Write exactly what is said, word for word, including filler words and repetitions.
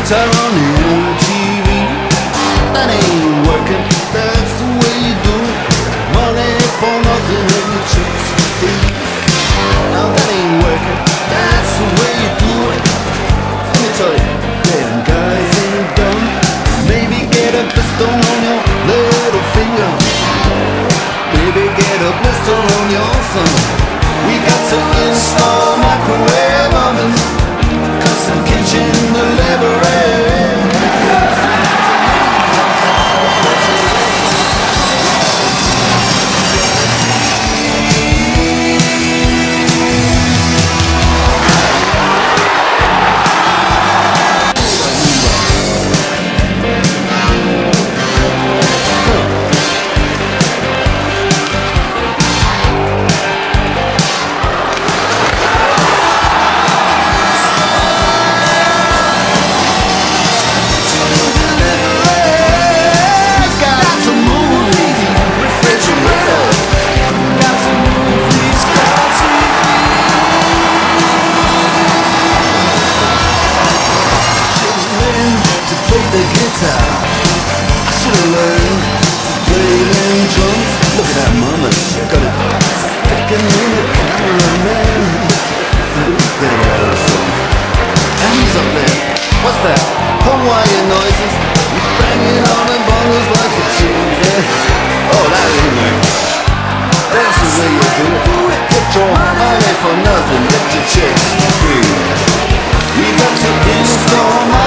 guitar on M T V. That ain't working, that's the way you do it. Money for nothing and the chicks for free. Now that ain't working, that's the way you do it. Let me tell you, them guys ain't dumb. Maybe get a pistol on your little finger. Maybe get a blister on your thumb. We got to install microwave ovens, custom kitchen delivery. The guitar, I should've learned to play them drums. Look at that mama, she got it sticking in a cameraman. Look at her son. Hands up there, what's that? Hawaiian noises. He's banging on the bottles like a chick. Oh, that ain't right. That's the way you do it. Get your money for nothing, get your chicks for free. We got to install my